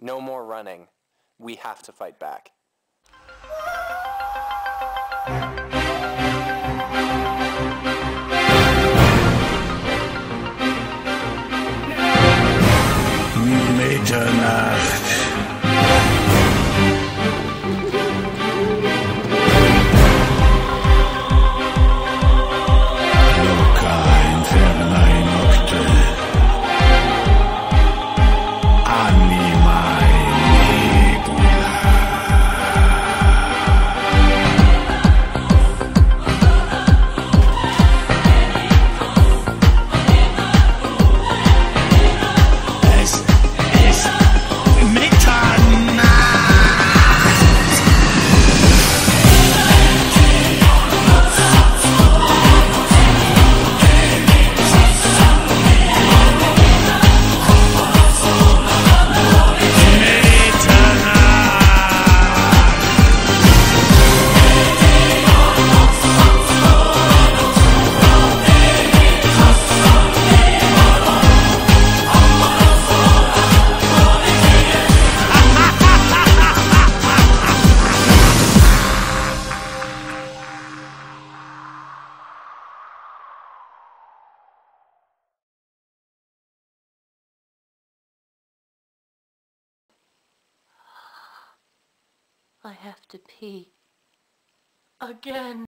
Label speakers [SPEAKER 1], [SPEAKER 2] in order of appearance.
[SPEAKER 1] No more running. We have to fight back.
[SPEAKER 2] Mitternacht. Loca infernae nocte. Animae nebula. Es ist Mitternacht.
[SPEAKER 3] I have to pee. Again.